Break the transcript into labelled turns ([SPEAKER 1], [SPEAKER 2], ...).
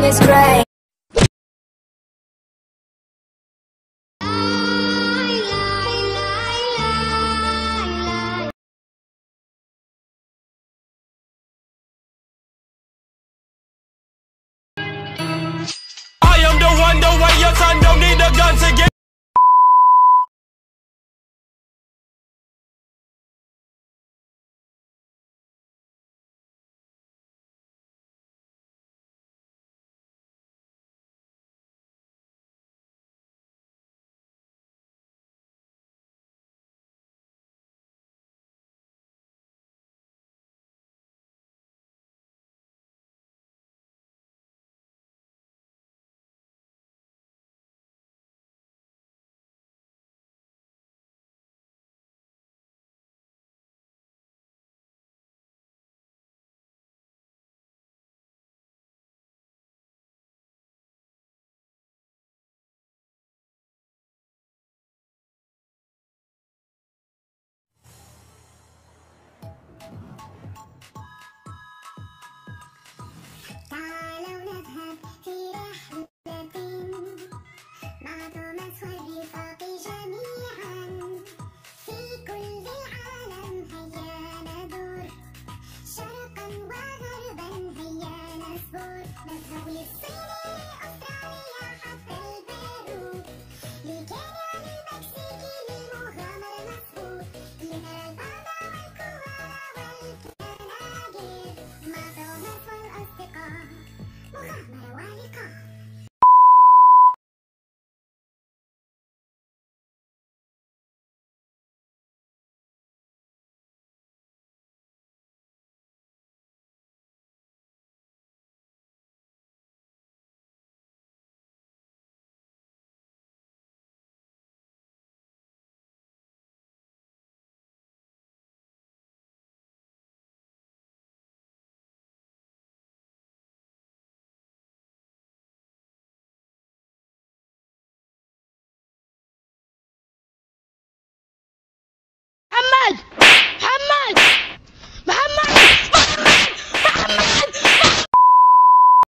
[SPEAKER 1] is great.
[SPEAKER 2] I am the one, the way your son don't need a gun to get.
[SPEAKER 3] تعالوا نذهب في رحلة مع توماس والرفاق جميعا في كل العالم. هيا ندور شرقا وغربا، هيا نسبور نذهب للصين لأستراليا حتى البيرو، لكينيا للمكسيك للمغامرة المسهول، لنرى الباندا والكوالا والكناغير مع توماس والأصدقاء. مغامرة ولقاء.
[SPEAKER 4] محمد